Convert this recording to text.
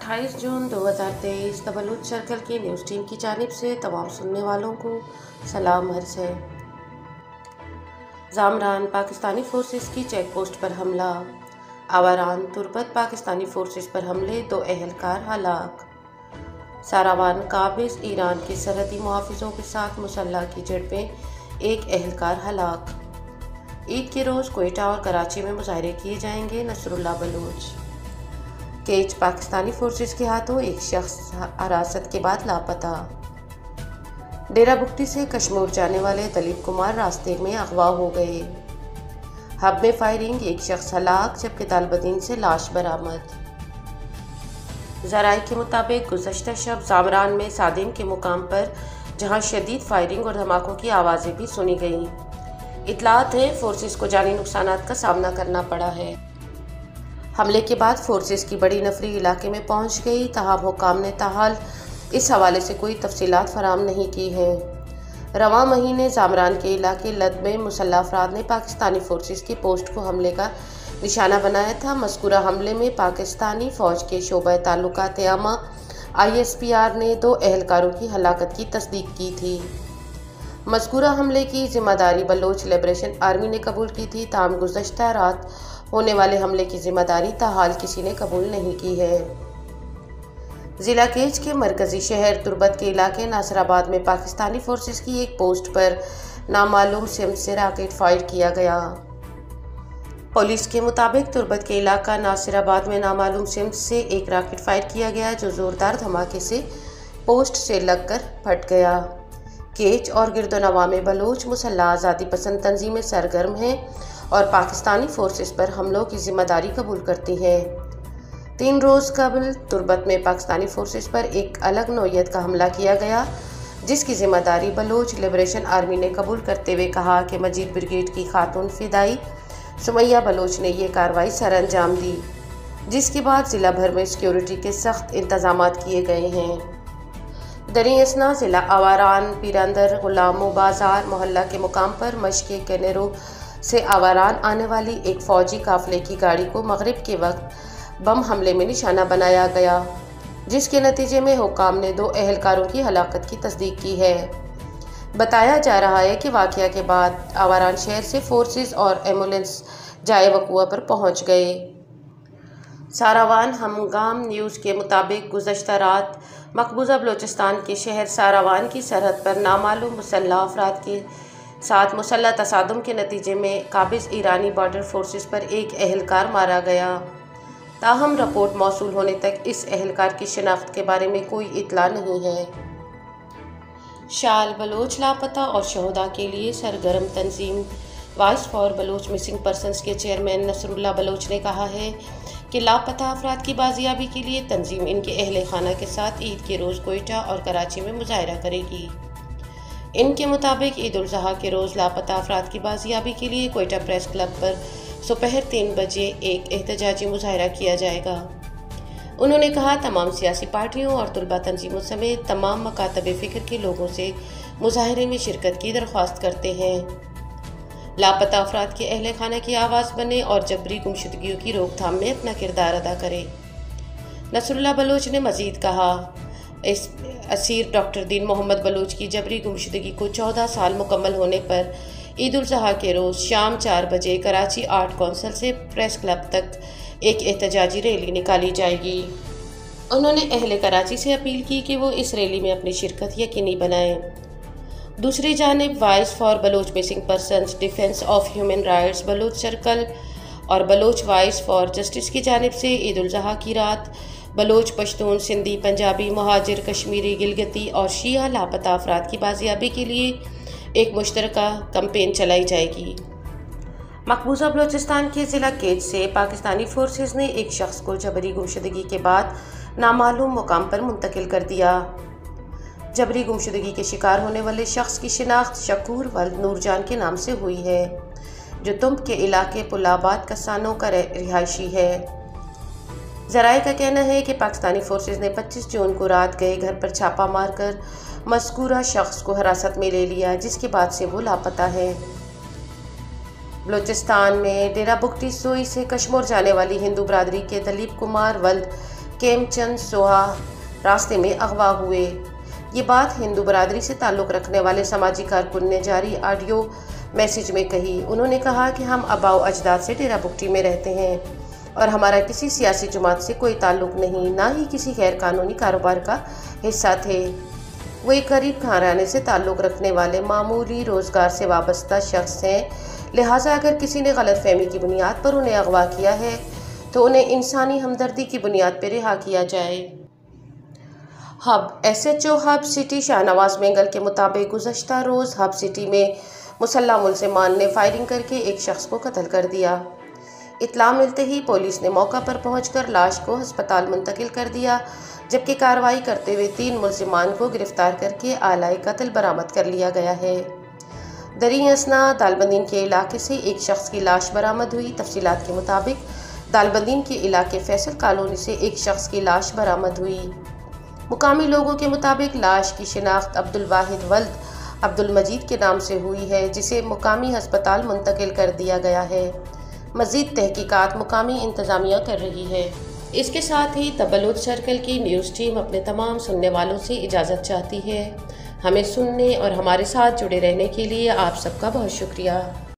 28 जून 2023 the Baloch circle की news team की जानिब से तमाम सुनने वालों को सलाम अर्ज़ है। ज़ामरान पाकिस्तानी फोर्सेस की चेक पोस्ट पर हमला। आवारान तुर्बत पाकिस्तानी फोर्सेस पर हमले, 2 एहलकार हलाक। सारावान काबिज ईरान के सरहदी मुहाफिजों के साथ मुसल्लह की झड़पें, 1 एहलकार हलाक। ईद के रोज़ क्वेटा और कराची में मुजाहरे किए जाएंगे, नसरुल्लाह बलूच। केच पाकिस्तानी फोर्सेस के हाथों एक शख्स हिरासत के बाद लापता। डेरा बुगटी से कश्मीर जाने वाले दलीप कुमार रास्ते में अगवा हो गए। हब में फायरिंग, 1 शख्स हलाक जबकि तालिबान से लाश बरामद। ज़राए के मुताबिक गुज़श्ता शब ज़ामरान में सादिम के मुकाम पर जहां शदीद फायरिंग और धमाकों की आवाज़ें भी सुनी गईं। इतलात है फोर्सेस को जानी नुकसानात का सामना करना पड़ा है। हमले के बाद फोर्सेस की बड़ी नफरी इलाके में पहुंच गई, तहां हुकाम ने ताहाल इस हवाले से कोई तफसीलात फराम नहीं की है। रवां महीने ज़ामरान के इलाके लद में मुसल्लह अफराद ने पाकिस्तानी फोर्सेस की पोस्ट को हमले का निशाना बनाया था। मज़कूरा हमले में पाकिस्तानी फ़ौज के शोबा ताल्लुकात आमा ISPR ने 2 एहलकारों की हलाकत की तस्दीक की थी। मज़कूरा हमले की जिम्मेदारी बलोच लिबरेशन आर्मी ने कबूल की थी, ताहम गुज़श्ता रात होने वाले हमले की जिम्मेदारी ताहाल किसी ने कबूल नहीं की है। ज़िला केच के मरकज़ी शहर तुर्बत के इलाके नासिराबाद में पाकिस्तानी फोर्सेस की एक पोस्ट पर नामालूम सिमत से रॉकेट फायर किया गया। पुलिस के मुताबिक तुर्बत के इलाका नासिराबाद में नामालूम सिमत से एक रॉकेट फायर किया गया जो ज़ोरदार धमाके से पोस्ट से लगकर फट गया। केच और गिरदोनवा में बलोच मुसल्लह आज़ादी पसंद तंजीमें सरगर्म हैं और पाकिस्तानी फोर्सेस पर हमलों की जिम्मेदारी कबूल करती हैं। 3 रोज़ कबल तुर्बत में पाकिस्तानी फोर्सेस पर एक अलग नौयत का हमला किया गया, जिसकी जिम्मेदारी बलोच लिबरेशन आर्मी ने कबूल करते हुए कहा कि मजीद ब्रिगेड की खातून फिदाई सुमैया बलोच ने यह कार्रवाई सर अंजाम दी, जिसके बाद ज़िला भर में सिक्योरिटी के सख्त इंतजाम किए गए हैं। दरी असना ज़िला आवारान पीरंदर गुलामो बाजार मोहल्ला के मुकाम पर मशके कैनेरो से आवारान आने वाली एक फ़ौजी काफ़िले की गाड़ी को मगरिब के वक्त बम हमले में निशाना बनाया गया, जिसके नतीजे में हुकाम ने 2 एहलकारों की हलाकत की तस्दीक की है। बताया जा रहा है कि वाक़या के बाद आवारान शहर से फोर्सेस और एम्बुलेंस जाए वकुआ पर पहुंच गए। सारावान हमगाम न्यूज़ के मुताबिक गुज़श्ता रात मकबूजा बलूचिस्तान के शहर सारावान की सरहद पर नामालूम मुसल्लह अफराद के साथ मुसल्लह तसादुम के नतीजे में काबिज ईरानी बॉर्डर फोर्सेस पर एक एहलकार मारा गया। ताहम रिपोर्ट मौसूल होने तक इस एहलकार की शिनाख्त के बारे में कोई इतला नहीं है। शाल बलोच लापता और शहदा के लिए सरगर्म तंजीम voice for Baloch missing persons के चेयरमैन नसरुल्लाह बलोच ने कहा है कि लापता अफराद की बाजियाबी के लिए तंजीम इनके अहले खाना के साथ ईद के रोज़ क्वेटा और कराची में मुजाहरा करेगी। इनके मुताबिक ईद उल ज़ुहा के रोज़ लापता अफराद की बाजियाबी के लिए क्वेटा प्रेस क्लब पर दोपहर 3 बजे एक एहतजाजी मुजाहरा किया जाएगा। उन्होंने कहा तमाम सियासी पार्टियों और तुलबा तंजीमों समेत तमाम मकातब फ़िक्र के लोगों से मुजाहरे में शिरकत की दरख्वास्त करते हैं। लापता अफराद के अहले खाना की आवाज़ बने और जबरी गुमशुदगियों की रोकथाम में अपना किरदार अदा करें। नसरुल्लाह बलोच ने मज़ीद कहा इस असीर डॉक्टर दीन मोहम्मद बलोच की जबरी गुमशुदगी को 14 साल मुकम्मल होने पर ईद उल ज़ुहा के रोज़ शाम 4 बजे कराची आर्ट कौंसिल से प्रेस क्लब तक एक एहतजाजी रैली निकाली जाएगी। उन्होंने अहले कराची से अपील की कि वो इस रैली में अपनी शिरकत यकीनी बनाएं। दूसरी जानिब voice for Baloch missing persons, defence of human rights Baloch circle और बलोच वॉइस फॉर जस्टिस की जानिब से ईद उल ज़ुहा की रात बलोच, पश्तून, सिंधी, पंजाबी, मुहाजिर, कश्मीरी, गिलगिती और शिया लापता अफराद की बाजियाबी के लिए एक मुश्तरका कैंपेन चलाई जाएगी। मकबूजा बलूचिस्तान के ज़िला केच से पाकिस्तानी फोर्सेस ने एक शख्स को जबरी गुमशुदगी के बाद नामालूम मुकाम पर मुंतकिल कर दिया। जबरी गुमशुदगी के शिकार होने वाले शख्स की शिनाख्त शकूर वल्द नूरजान के नाम से हुई है, जो तुंब के इलाके पुलाबाद कसानों का रिहायशी है। ज़राए का कहना है कि पाकिस्तानी फोर्सेस ने 25 जून को रात गए घर पर छापा मारकर मज़कूरा शख्स को हिरासत में ले लिया, जिसके बाद से वो लापता है। बलूचिस्तान में डेरा बुगटी सोई से कश्मीर जाने वाली हिंदू बरादरी के दलीप कुमार वल्द केमचंद सोहा रास्ते में अगवा हुए। ये बात हिंदू बरादरी से ताल्लुक़ रखने वाले समाजी कारकुन ने जारी ऑडियो मैसेज में कही। उन्होंने कहा कि हम आबाओ अजदाद से डेरा बुगटी में रहते हैं और हमारा किसी सियासी जमात से कोई ताल्लुक़ नहीं, ना ही किसी गैर कानूनी कारोबार का हिस्सा थे। वो एक गरीब घराने से ताल्लुक़ रखने वाले मामूली रोज़गार से वाबस्ता शख्स हैं, लिहाजा अगर किसी ने गलतफहमी की बुनियाद पर उन्हें अगवा किया है तो उन्हें इंसानी हमदर्दी की बुनियाद पर रिहा किया जाए। हब SHO हब सिटी शाहनवाज मेंगल के मुताबिक गुज़श्ता रोज़ हब सिटी में मुसल्लह मुलज़िमान ने फायरिंग करके एक शख्स को कत्ल कर दिया। इत्तला मिलते ही पुलिस ने मौका पर पहुंचकर लाश को अस्पताल मुंतकिल कर दिया, जबकि कार्रवाई करते हुए 3 मुलज़िमान को गिरफ्तार करके आलाए कत्ल बरामद कर लिया गया है। दरी असना दालबंदीन के इलाके से एक शख्स की लाश बरामद हुई। तफसीलात के मुताबिक दालबंदीन के इलाके फैसल कॉलोनी से एक शख्स की लाश बरामद हुई। मुकामी लोगों के मुताबिक लाश की शिनाख्त अब्दुल वाहिद वल्द अब्दुल मजीद के नाम से हुई है, जिसे मुकामी हस्पताल मुंतकिल कर दिया गया है। मज़ीद तहकीकात मुकामी इंतज़ामिया कर रही है। इसके साथ ही तबलुद सर्कल की न्यूज़ टीम अपने तमाम सुनने वालों से इजाज़त चाहती है। हमें सुनने और हमारे साथ जुड़े रहने के लिए आप सबका बहुत शुक्रिया।